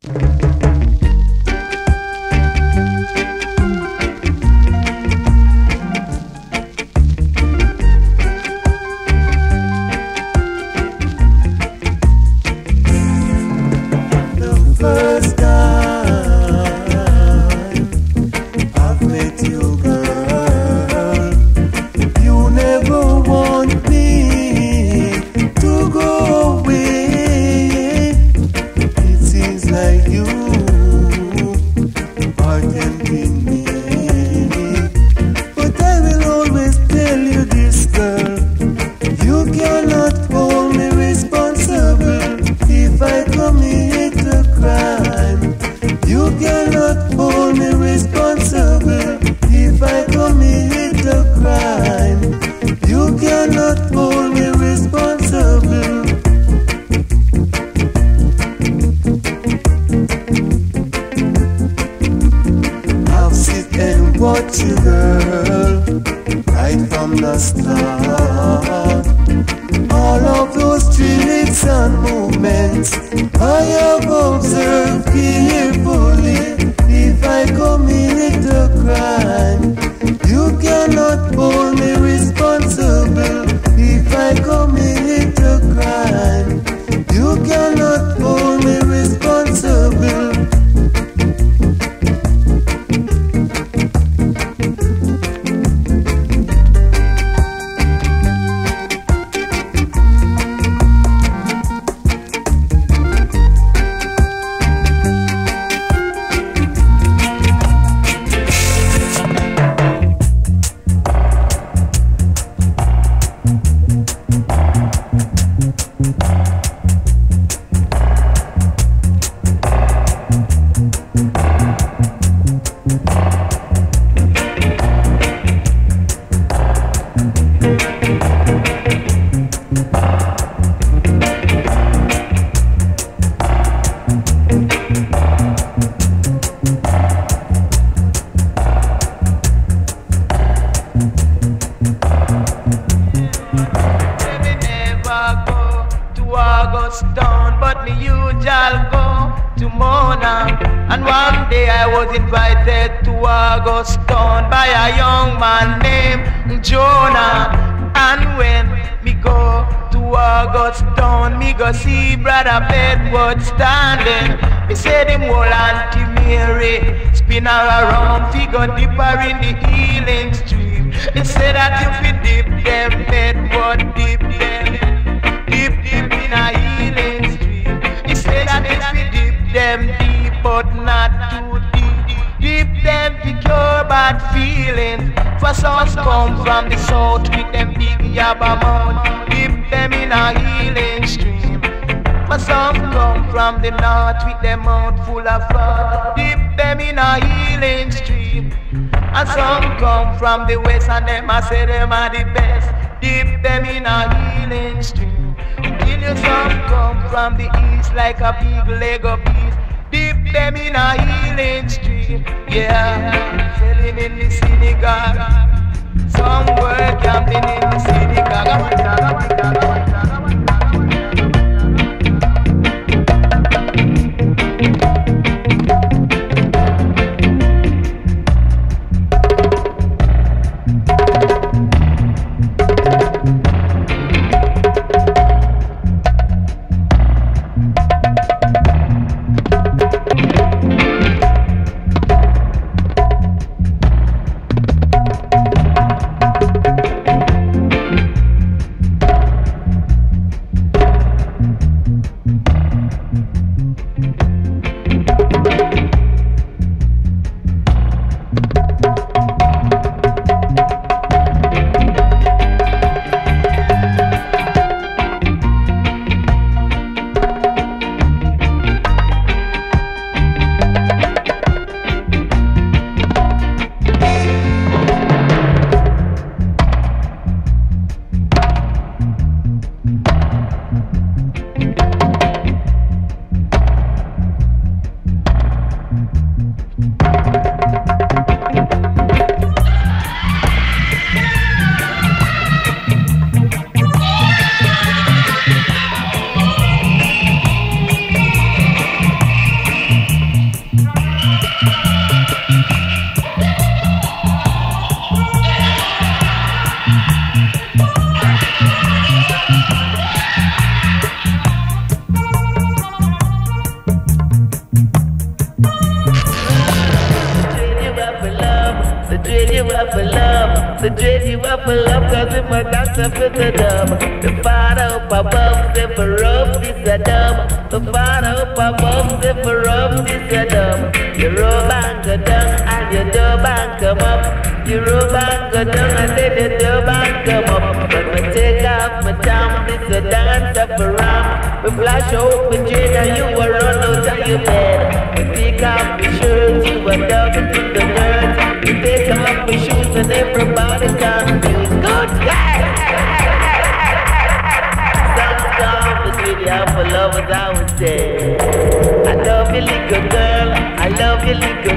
From the west and them I say them are the best. Dip them in a healing stream. Till you some come from the east like a big leg of beef. Dip them in a healing stream. Yeah, selling in the synagogue. Some work gambling in the synagogue. up for love. So dread you up for love, cause if I got to fit the dub. The father up above, if a rub, this a dub. The father up above, if a rub, this a dub. You rub and go down, and you dub and come up. You rub and go down, and then you dub and come up. When we take off my jam, this a dance up around. We flash out with dread, and you will run out of your bed. We take off your shirt, you will dub into the dirt. We take off your shoes, and everybody can do good. Some with you for lovers, I would say. I love you, little girl. I love you, little